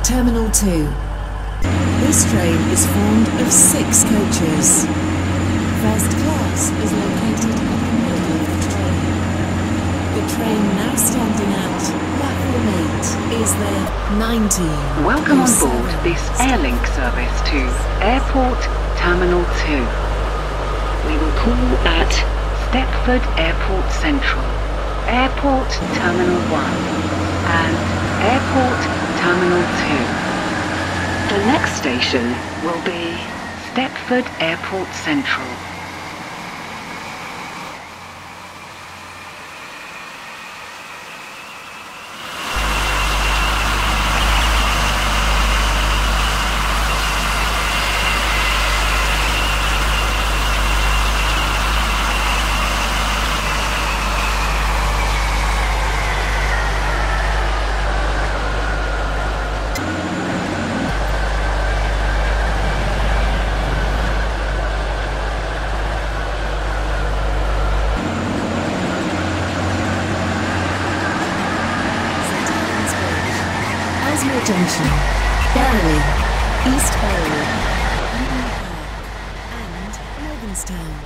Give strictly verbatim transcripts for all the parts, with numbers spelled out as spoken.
Terminal two. This train is formed of six coaches. First class is located at the middle of the train. The train now standing at platform eight is the nineteen. Welcome on board this Airlink service to Airport Terminal two. We will call at Stepford Airport Central, Airport Terminal one and Airport Terminal two. The next station will be Stepford Airport Central. Junction, Berrily, East Berrily, Eden Park, and Morganstown.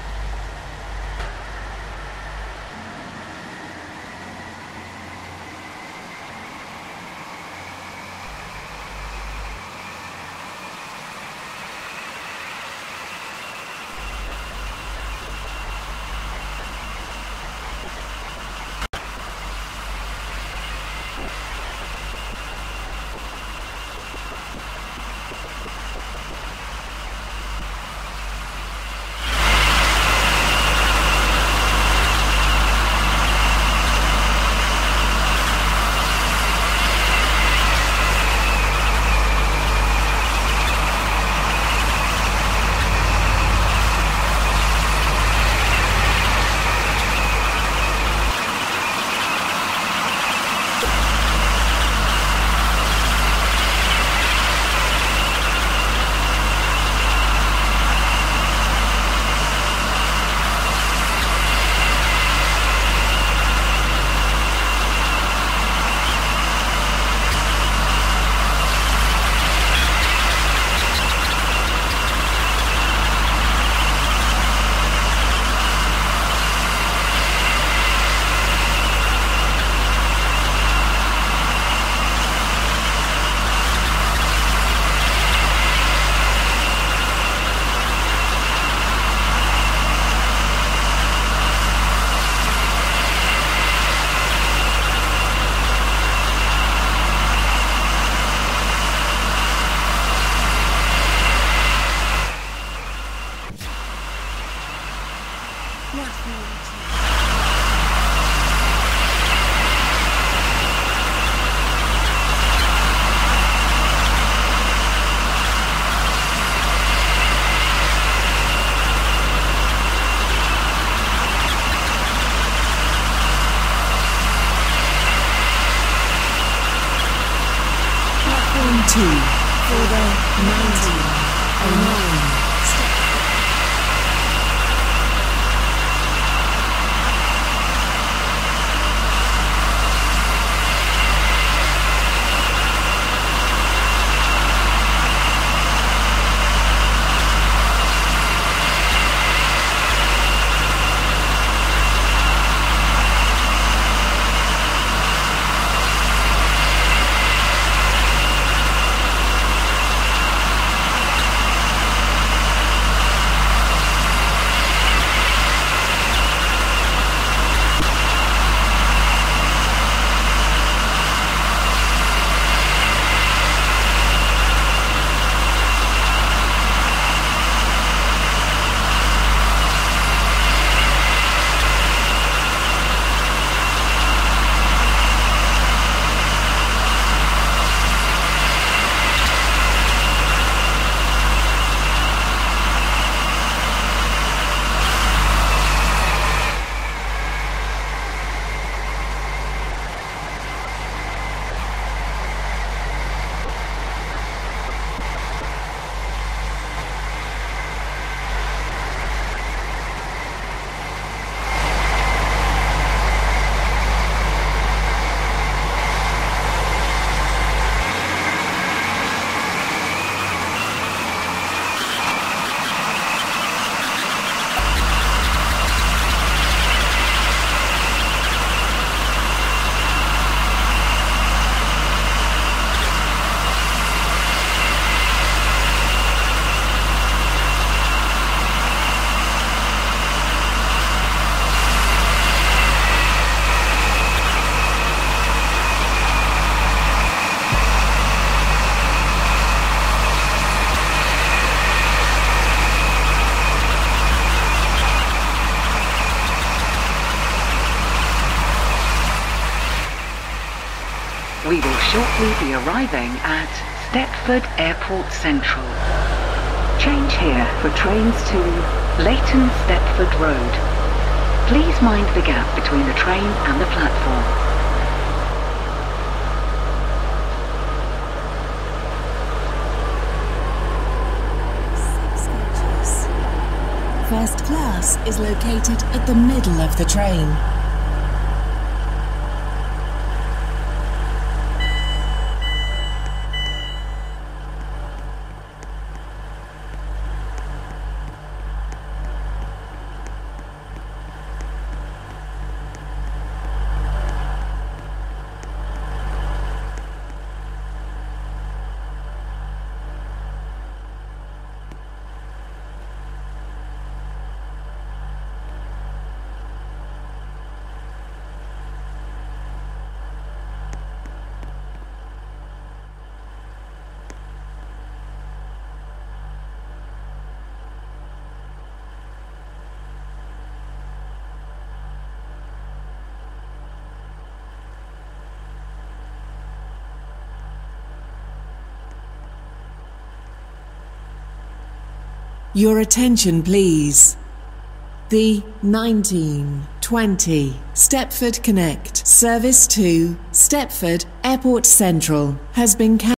Two for the nineteen oh nine. shortly be arriving at Stepford Airport Central. Change here for trains to Leighton Stepford Road. Please mind the gap between the train and the platform. Six coaches. First class is located at the middle of the train. Your attention, please. The nineteen twenty Stepford Connect service to Stepford Airport Central has been cancelled.